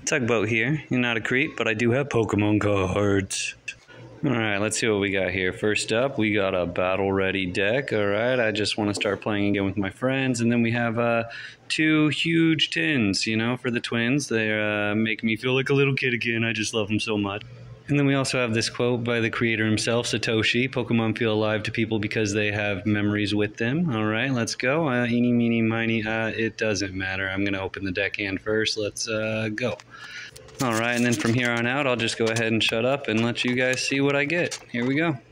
Tugboat here. You're not a creep, but I do have Pokemon cards. Alright, let's see what we got here. First up, we got a battle-ready deck. Alright, I just want to start playing again with my friends. And then we have two huge tins, you know, for the twins. They make me feel like a little kid again. I just love them so much. And then we also have this quote by the creator himself, Satoshi. Pokemon feel alive to people because they have memories with them. Alright, let's go. Eeny, meeny, miny. It doesn't matter. I'm going to open the deckhand first. Let's go. Alright, and then from here on out, I'll just go ahead and shut up and let you guys see what I get. Here we go.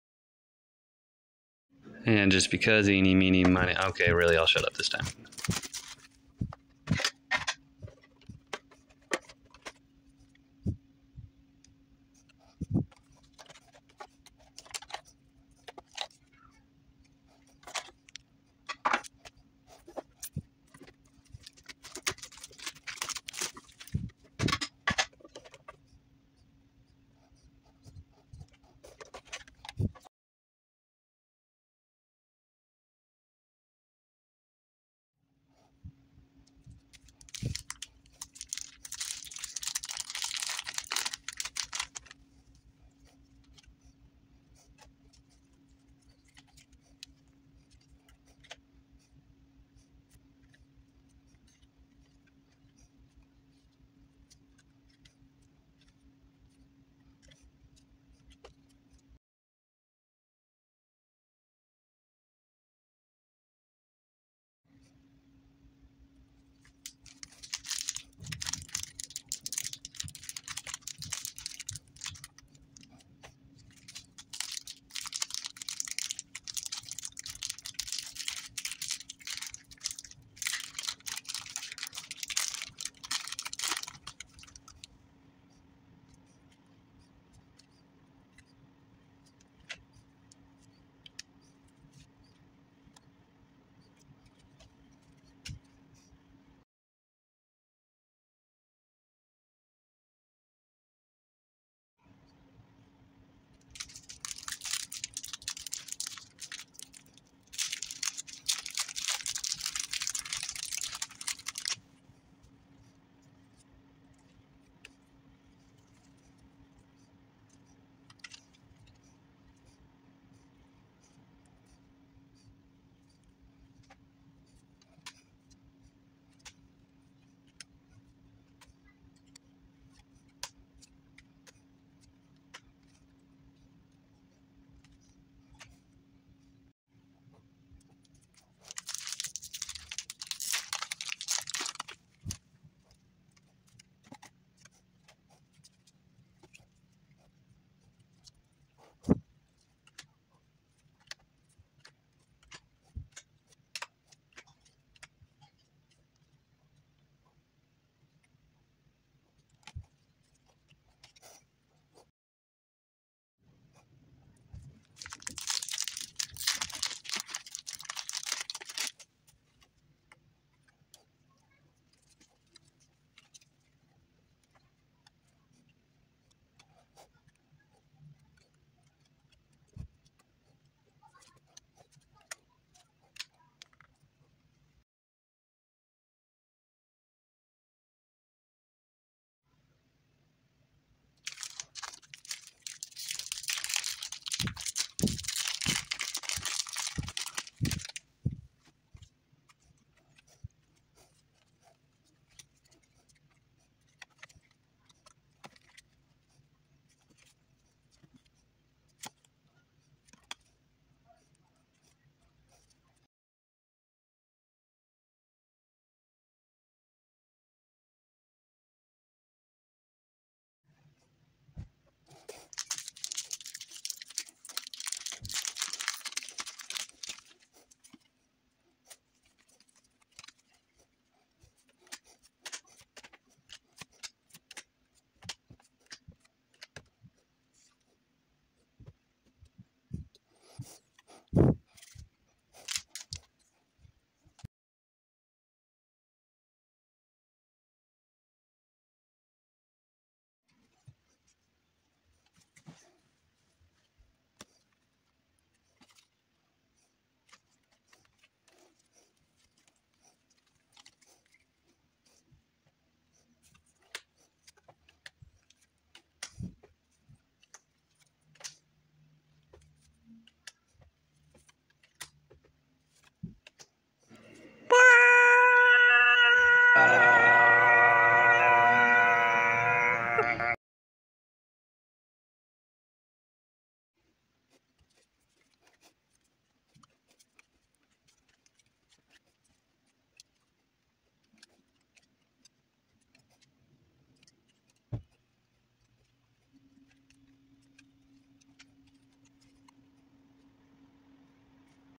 And just because eeny, meeny, miny. Okay, really, I'll shut up this time.